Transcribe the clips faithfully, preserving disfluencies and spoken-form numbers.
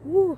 Uh,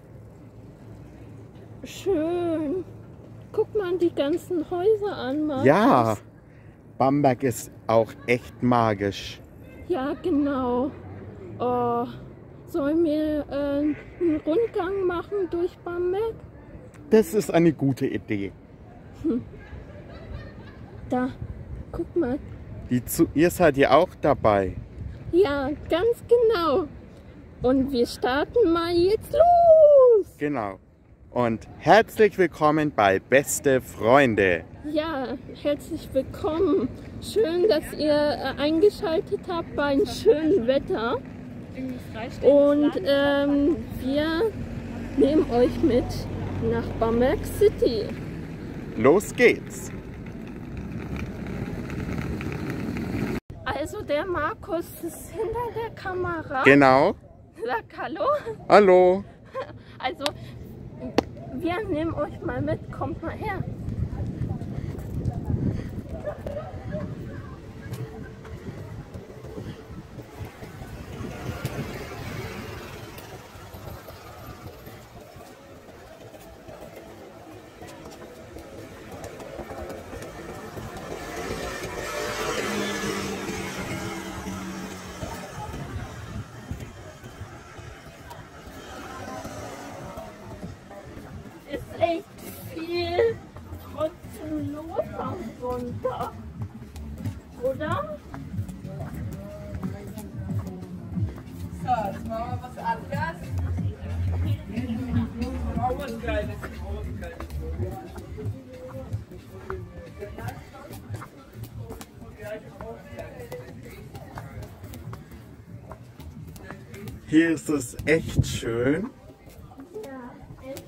schön. Guck mal die ganzen Häuser an, Markus. Ja, Bamberg ist auch echt magisch. Ja, genau. Oh, sollen wir äh, einen Rundgang machen durch Bamberg? Das ist eine gute Idee. Hm. Da, guck mal. Die zu, ihr seid ja auch dabei. Ja, ganz genau. Und wir starten mal jetzt los. Genau. Und herzlich willkommen bei Beste Freunde. Ja, herzlich willkommen. Schön, dass ihr äh, eingeschaltet habt bei einem schönen Wetter. Und ähm, wir nehmen euch mit nach Bamberg City. Los geht's. Also der Markus ist hinter der Kamera. Genau. Sag hallo. Hallo. Also wir nehmen euch mal mit. Kommt mal her. Ist echt viel trotzdem los am Sonntag, oder? So, jetzt machen wir was anderes. Auch was Geiles, auch was Geiles. Hier ist es echt schön. Ja, echt.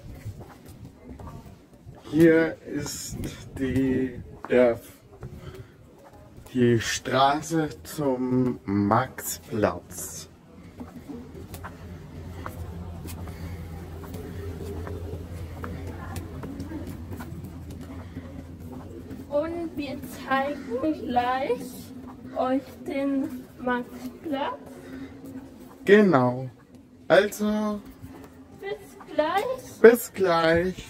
Hier ist die, der, die Straße zum Maxplatz. Und wir zeigen gleich euch den Maxplatz. Genau. Also, Bis gleich. bis gleich.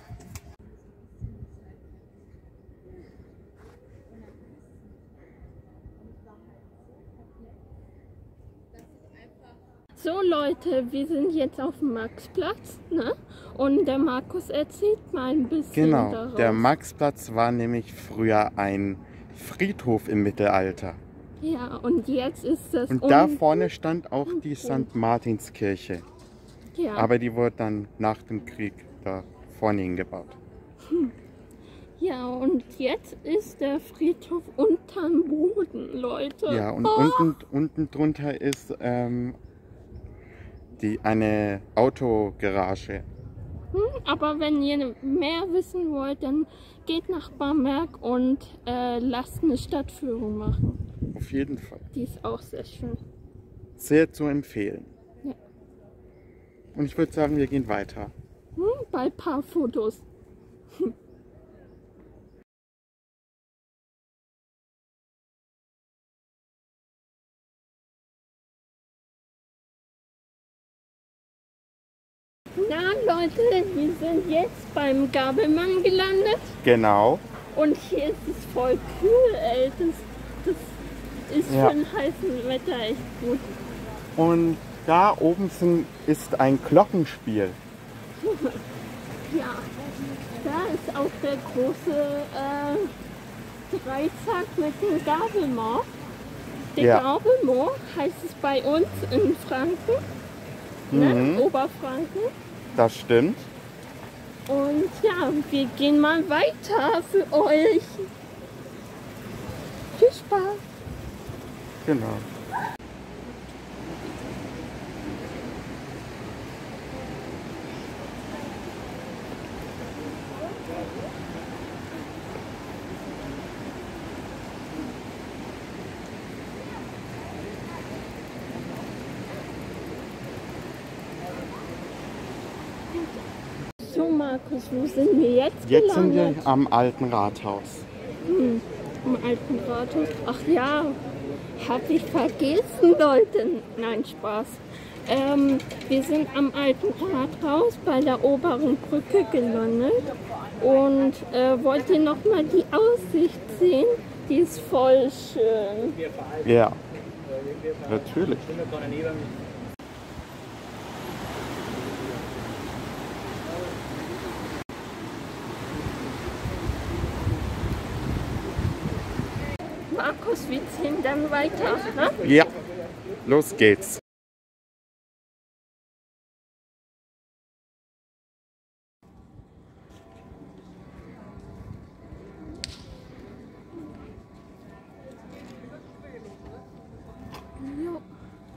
So Leute, wir sind jetzt auf dem Maxplatz, ne? Und der Markus erzählt mal ein bisschen Genau. daraus. Der Maxplatz war nämlich früher ein Friedhof im Mittelalter. Ja, und jetzt ist das Und da unten- vorne stand auch die Sankt Martinskirche. Ja, Aber die wurde dann nach dem Krieg da vorne hingebaut. ja, und jetzt ist der Friedhof unterm Boden, Leute. Ja, und Oh, unten, unten drunter ist ähm, die, eine Autogarage. hm, aber wenn ihr mehr wissen wollt, dann geht nach Bamberg und äh, lasst eine Stadtführung machen. Auf jeden Fall. Die ist auch sehr schön. Sehr zu empfehlen. Ja. Und ich würde sagen, wir gehen weiter. Hm, bei ein paar Fotos. Na Leute, wir sind jetzt beim Gabelmann gelandet Genau. und hier ist es voll kühl, ey. Das, das ist Ja. für ein heißes Wetter echt gut. Und da oben sind, ist ein Glockenspiel. Ja, da ist auch der große äh, Dreizack mit dem Gabelmann. Der Ja. Gabelmann heißt es bei uns in Franken, ne? Mhm. Oberfranken. Das stimmt. Und ja, wir gehen mal weiter für euch. Viel Spaß! Genau. So Markus, wo sind wir jetzt Jetzt sind gelandet? wir am alten Rathaus. Hm, im alten Rathaus. Ach ja, hab ich vergessen, Leute. Nein, Spaß. Ähm, wir sind am alten Rathaus bei der oberen Brücke gelandet und äh, wollt ihr noch mal die Aussicht sehen? Die ist voll schön. Ja, natürlich. Markus, wir ziehen dann weiter, ne? Ja, los geht's. Jo.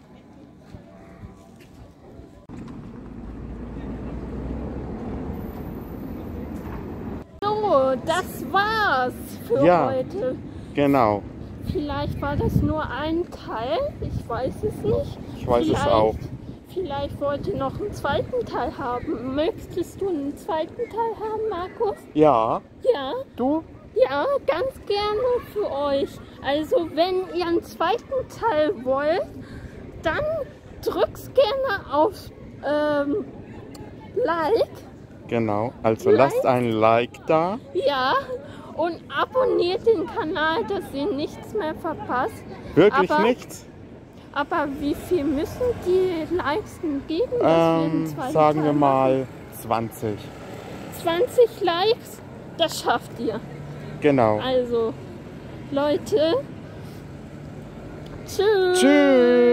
So, das war's für Ja. heute. Genau, Vielleicht war das nur ein Teil, ich weiß es nicht. ich weiß es Vielleicht- auch. Vielleicht wollt ihr noch einen zweiten Teil haben. Möchtest du einen zweiten Teil haben, Markus? Ja, Ja, du? ja, ganz gerne für euch. Also wenn ihr einen zweiten Teil wollt, dann drückt gerne auf ähm, Like. Genau, also Like? lasst ein Like da. Ja, und abonniert den Kanal, dass ihr nichts mehr verpasst. Wirklich Aber- nichts? Aber wie viel müssen die Likes denn geben, dass wir einen Ähm, zweiten sagen Teil wir machen? mal zwanzig. zwanzig Likes, das schafft ihr. Genau. Also, Leute, tschüss. Tschüss.